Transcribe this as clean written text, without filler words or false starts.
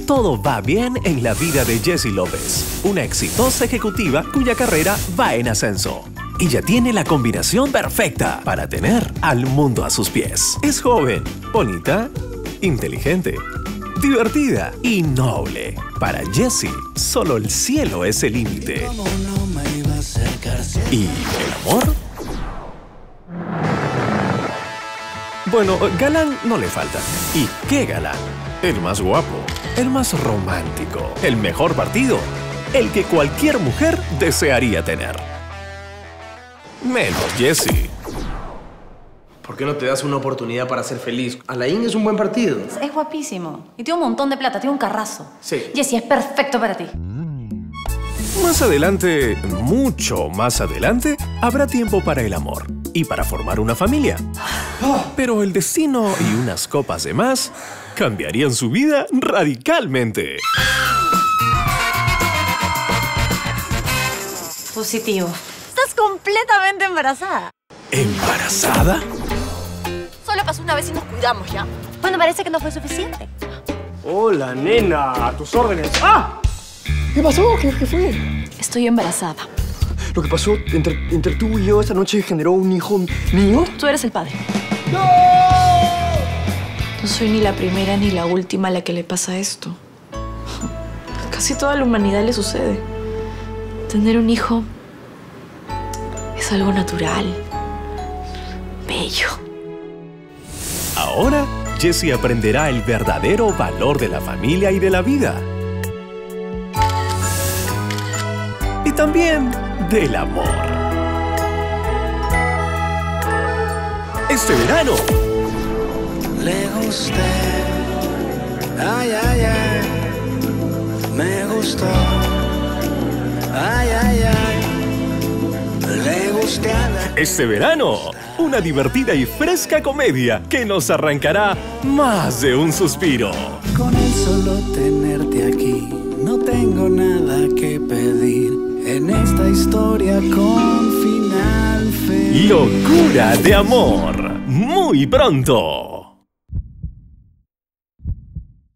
Todo va bien en la vida de Jessie López, una exitosa ejecutiva cuya carrera va en ascenso. Ella tiene la combinación perfecta para tener al mundo a sus pies. Es joven, bonita, inteligente, divertida y noble. Para Jessie, solo el cielo es el límite. ¿Y el amor? Bueno, galán no le falta. ¿Y qué galán? El más guapo, el más romántico, el mejor partido, el que cualquier mujer desearía tener. Menos Jessie. ¿Por qué no te das una oportunidad para ser feliz? Alain es un buen partido. Es guapísimo. Y tiene un montón de plata, tiene un carrazo. Sí. Jessie, es perfecto para ti. Más adelante, mucho más adelante, habrá tiempo para el amor y para formar una familia. Pero el destino y unas copas de más cambiarían su vida radicalmente. Positivo. Estás completamente embarazada. ¿Embarazada? Solo pasó una vez y nos cuidamos ya. Bueno, parece que no fue suficiente. Hola, nena, a tus órdenes. ¡Ah! ¿Qué pasó? ¿Qué fue? Estoy embarazada. Lo que pasó entre tú y yo esta noche generó un hijo mío. Tú eres el padre. ¡No! No soy ni la primera ni la última a la que le pasa esto. A casi toda la humanidad le sucede. Tener un hijo es algo natural, bello. Ahora, Jessie aprenderá el verdadero valor de la familia y de la vida. Y también del amor. Este verano. Le gusté, ay, ay, ay, me gustó, ay, ay, ay, le gusté a la... Este verano, una divertida y fresca comedia que nos arrancará más de un suspiro. Con el solo tenerte aquí, no tengo nada que pedir en esta historia con final feliz. Locura de amor, muy pronto.